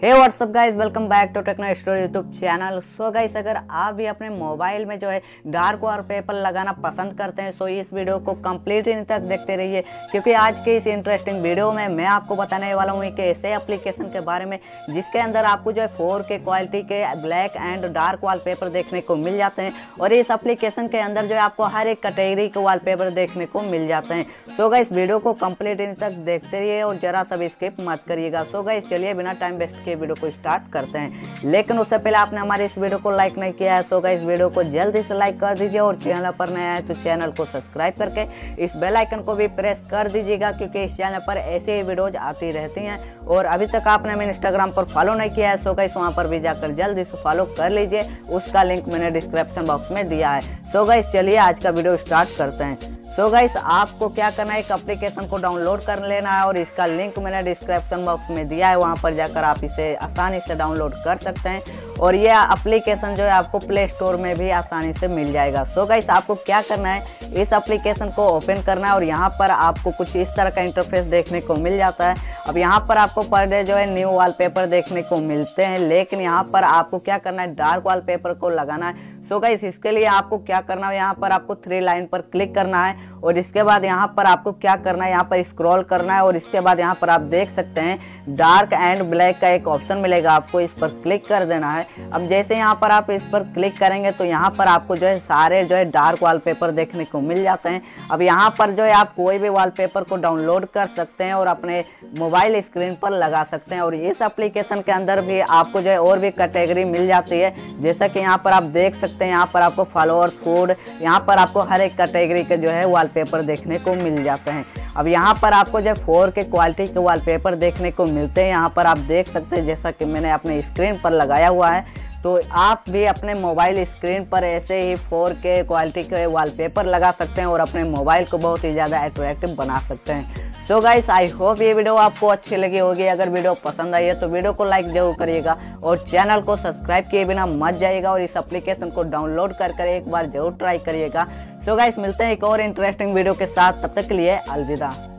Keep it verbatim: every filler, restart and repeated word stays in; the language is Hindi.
Hey what's up guys, welcome back to Techno Story YouTube channel. So guys, अगर आप भी अपने मोबाइल में जो है डार्क वॉलपेपर लगाना पसंद करते हैं तो इस वीडियो को कंप्लीट इन तक देखते रहिए, क्योंकि आज के इस इंटरेस्टिंग वीडियो में मैं आपको बताने वाला हूँ एक ऐसे एप्लीकेशन के बारे में जिसके अंदर आपको जो है फोर के क्वालिटी के ब्लैक एंड डार्क वॉलपेपर देखने को मिल जाते हैं। और इस एप्लीकेशन के अंदर जो है आपको हर एक कैटेगरी के वॉलपेपर देखने को मिल जाते हैं। तो गाइस, वीडियो को कंप्लीट इन तक देखते रहिए और जरा सा भी स्किप मत करिएगा। सो गाइस, चलिए बिना टाइम वेस्ट किए वीडियो को स्टार्ट करते हैं। लेकिन उससे पहले आपने हमारे इस वीडियो को लाइक नहीं किया है तो गाइस वीडियो को जल्दी से लाइक कर दीजिए और चैनल पर नया है तो चैनल को सब्सक्राइब करके इस बेल आइकन को भी प्रेस कर दीजिएगा, क्योंकि इस चैनल पर ऐसे ही वीडियोज आती रहती हैं। और अभी तक आपने हमें इंस्टाग्राम पर फॉलो नहीं किया है तो गाइस वहाँ पर भी जाकर जल्दी से फॉलो कर लीजिए, उसका लिंक मैंने डिस्क्रिप्शन बॉक्स में दिया है। तो गाइस, चलिए आज का वीडियो स्टार्ट करते हैं। तो गाइस, आपको क्या करना है, एक एप्लीकेशन को डाउनलोड कर लेना है और इसका लिंक मैंने डिस्क्रिप्शन बॉक्स में दिया है, वहां पर जाकर आप इसे आसानी से डाउनलोड कर सकते हैं। और ये एप्लीकेशन जो है आपको प्ले स्टोर में भी आसानी से मिल जाएगा। तो गाइस, आपको क्या करना है, इस एप्लीकेशन को ओपन करना है और यहाँ पर आपको कुछ इस तरह का इंटरफेस देखने को मिल जाता है। अब यहाँ पर आपको पर डे जो है न्यू वॉलपेपर देखने को मिलते हैं, लेकिन यहाँ पर आपको क्या करना है, डार्क वॉलपेपर को लगाना है। सो गाइस, इसके लिए आपको क्या करना है, यहाँ पर आपको थ्री लाइन पर क्लिक करना है और इसके बाद यहाँ पर आपको क्या करना है, यहाँ पर स्क्रॉल करना है और इसके बाद यहाँ पर आप देख सकते हैं डार्क एंड ब्लैक का एक ऑप्शन मिलेगा, आपको इस पर क्लिक कर देना है। अब जैसे यहाँ पर आप इस पर क्लिक करेंगे तो यहाँ पर आपको जो है सारे जो है डार्क वॉलपेपर देखने को मिल जाते हैं। अब यहाँ पर जो है आप कोई भी वॉलपेपर को डाउनलोड कर सकते हैं और अपने मोबाइल स्क्रीन पर लगा सकते हैं। और इस एप्लीकेशन के अंदर भी आपको जो है और भी कैटेगरी मिल जाती है, जैसा कि यहाँ पर आप देख सकते हैं, यहाँ पर आपको फॉलोअर फूड, यहाँ पर आपको हर एक कैटेगरी के जो है वॉलपेपर देखने को मिल जाते हैं। अब यहाँ पर आपको जो फोर के क्वालिटी के वॉलपेपर देखने को मिलते हैं, यहाँ पर आप देख सकते हैं, जैसा कि मैंने अपने स्क्रीन पर लगाया हुआ है। तो आप भी अपने मोबाइल स्क्रीन पर ऐसे ही फोर के क्वालिटी के वॉलपेपर लगा सकते हैं और अपने मोबाइल को बहुत ही ज़्यादा अट्रैक्टिव बना सकते हैं। सो गाइस, आई होप ये वीडियो आपको अच्छी लगी होगी। अगर वीडियो पसंद आई है तो वीडियो को लाइक जरूर करिएगा और चैनल को सब्सक्राइब किए बिना मत जाइएगा और इस एप्लीकेशन को डाउनलोड कर कर एक बार जरूर ट्राई करिएगा। सो गाइस, मिलते हैं एक और इंटरेस्टिंग वीडियो के साथ, तब तक के लिए अलविदा।